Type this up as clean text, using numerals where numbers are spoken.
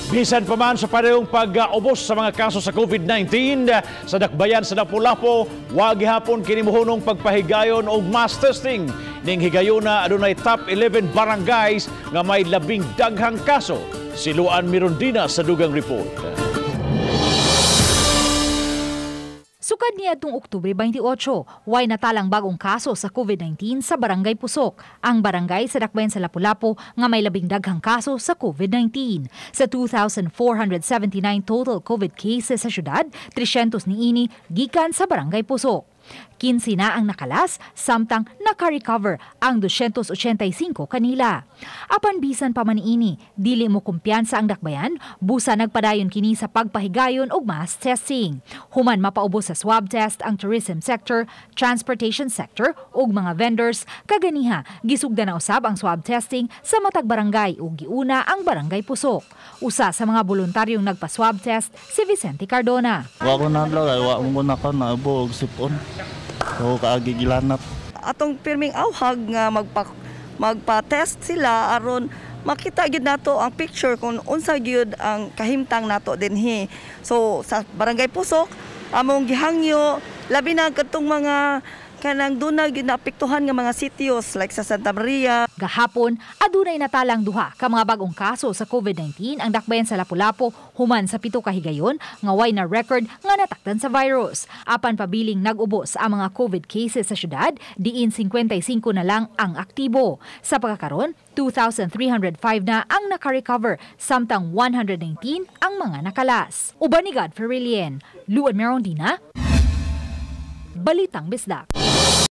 Bisan pa man sa parehong pag-ubos sa mga kaso sa COVID-19 sa dakbayan sa Lapu-Lapu, wag gihapon kini mohunong pagpahigayon og mass testing. Ning higayuna adunay top 11 barangays nga may labing daghang kaso. Si Luan Mirondina sa dugang report. Sukad niya itong Oktubre 28, way natalang bagong kaso sa COVID-19 sa Barangay Pusok, ang barangay sa dakbayan sa Lapu-Lapu nga may labing daghang kaso sa COVID-19. Sa 2,479 total COVID cases sa syudad, 300 niini gikan sa Barangay Pusok. 15 na ang nakalas, samtang naka-recover ang 285 kanila. Apan bisan pa man niini, dili mo kumpiyansa ang dakbayan, busa nagpadayon kini sa pagpahigayon og mass testing. Human mapaubos sa swab test ang tourism sector, transportation sector ug mga vendors, kaganiha gisugda na usab ang swab testing sa matag barangay ug giuna ang Barangay Pusok. Usa sa mga voluntaryong nagpa-swab test si Vicente Cardona. Wa ko na lagay, wa mo na ka na buog sipon. So kaagi gilanap. Atong pirming awhag nga magpa-test sila aron makita gyud nato ang picture kung unsa gyud ang kahimtang nato dinhi. So sa Barangay Pusok among gihangyo labi na kadtong mga kanang dunag ginapektuhan nga mga sitios like sa Santa Maria. Gahapon, adunay natalang duha ka mga bagong kaso sa COVID-19 ang dakbayan sa Lapu-Lapu human sa 7 ka higayon nga way na record nga natakdan sa virus. Apan pabiling nag-ubos ang mga COVID cases sa syudad, diin 55 na lang ang aktibo. Sa pagkakaron, 2,305 na ang naka-recover, samtang 119 ang mga nakalas. Uban ni Godfrey Rilien, Luan Mirondina, Balitang Bisdak.